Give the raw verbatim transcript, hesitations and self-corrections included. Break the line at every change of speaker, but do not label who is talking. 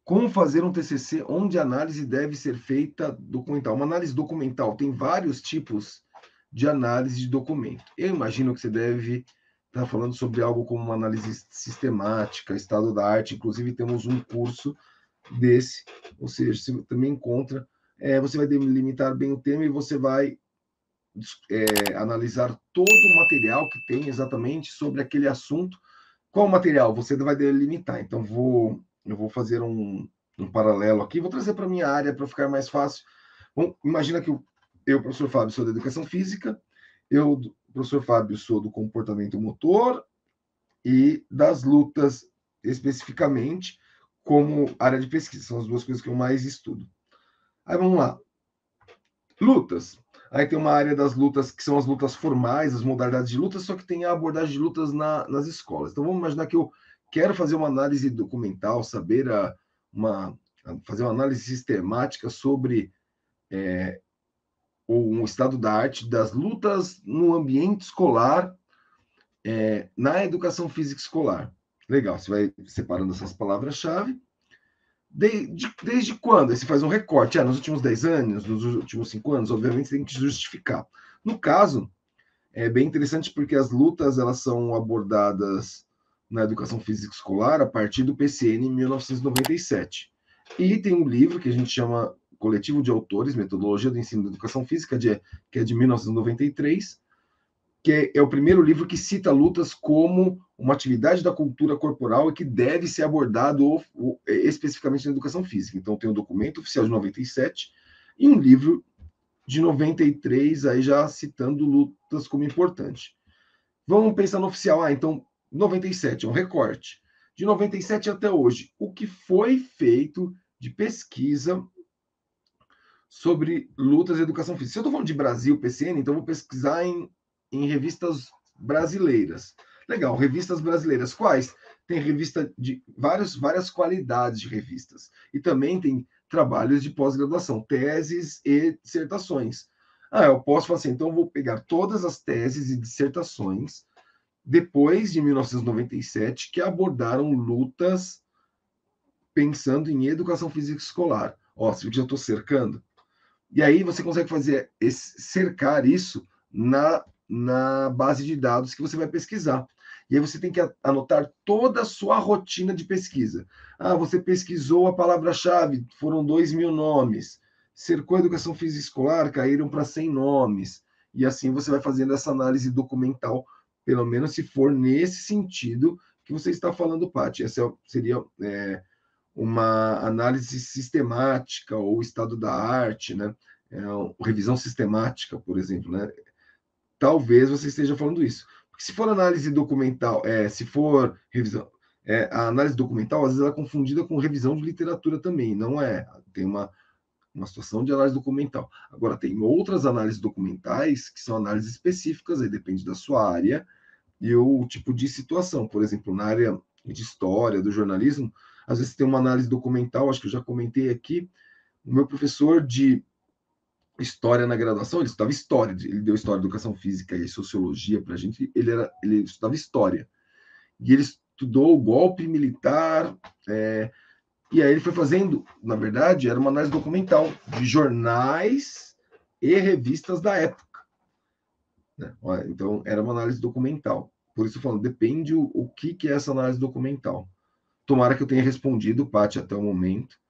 Como fazer um T C C onde a análise deve ser feita documental? Uma análise documental tem vários tipos de análise de documento. Eu imagino que você deve estar falando sobre algo como uma análise sistemática, estado da arte. Inclusive, temos um curso desse, ou seja, você também encontra, é, você vai delimitar bem o tema e você vai é, analisar todo o material que tem exatamente sobre aquele assunto. Qual o material? Você vai delimitar. Então, vou, eu vou fazer um, um paralelo aqui, vou trazer para a minha área para ficar mais fácil. Bom, imagina que eu, eu, professor Fábio, sou da educação física, eu, professor Fábio, sou do comportamento motor e das lutas especificamente como área de pesquisa. São as duas coisas que eu mais estudo. Aí vamos lá. Lutas. Aí tem uma área das lutas que são as lutas formais, as modalidades de lutas, só que tem a abordagem de lutas na, nas escolas. Então vamos imaginar que eu quero fazer uma análise documental, saber a, uma, fazer uma análise sistemática sobre é, um estado da arte das lutas no ambiente escolar, é, na educação física escolar. Legal, você vai separando essas palavras-chave. Desde, desde quando? Aí você faz um recorte. Ah, nos últimos dez anos, nos últimos cinco anos, obviamente você tem que justificar. No caso, é bem interessante porque as lutas elas são abordadas na educação física escolar a partir do P C N em mil novecentos e noventa e sete. E tem um livro que a gente chama Coletivo de Autores, Metodologia do Ensino da Educação Física, de, que é de mil novecentos e noventa e três, que é o primeiro livro que cita lutas como uma atividade da cultura corporal e que deve ser abordado especificamente na educação física. Então, tem um documento oficial de noventa e sete e um livro de noventa e três, aí já citando lutas como importante. Vamos pensar no oficial. Ah, então, noventa e sete é um recorte. De noventa e sete até hoje, o que foi feito de pesquisa sobre lutas e educação física? Se eu estou falando de Brasil, P C N, então vou pesquisar em, em revistas brasileiras. Legal, revistas brasileiras. Quais? Tem revista de vários, várias qualidades de revistas. E também tem trabalhos de pós-graduação, teses e dissertações. Ah, eu posso falar assim, então eu vou pegar todas as teses e dissertações depois de mil novecentos e noventa e sete que abordaram lutas pensando em educação física escolar. Ó, você viu que já estou cercando? E aí você consegue fazer esse, cercar isso na, na base de dados que você vai pesquisar. E aí você tem que anotar toda a sua rotina de pesquisa. Ah, você pesquisou a palavra-chave, foram dois mil nomes. Cercou a educação física escolar, caíram para cem nomes. E assim você vai fazendo essa análise documental, pelo menos se for nesse sentido que você está falando, Paty. Essa seria é, uma análise sistemática ou estado da arte, né? É, revisão sistemática, por exemplo, né? Talvez você esteja falando isso. Porque se for análise documental, é, se for revisão, é, a análise documental, às vezes ela é confundida com revisão de literatura também, não é? Tem uma, uma situação de análise documental. Agora, tem outras análises documentais que são análises específicas, aí depende da sua área e o tipo de situação. Por exemplo, na área de história, do jornalismo, às vezes tem uma análise documental, acho que eu já comentei aqui, o meu professor de história na graduação, ele estudava história, ele deu história, educação física e sociologia para a gente, ele, era, ele estudava história. E ele estudou o golpe militar, é, e aí ele foi fazendo, na verdade, era uma análise documental de jornais e revistas da época. Né? Então, era uma análise documental. Por isso, falando, depende o, o que, que é essa análise documental. Tomara que eu tenha respondido, Paty, até o momento.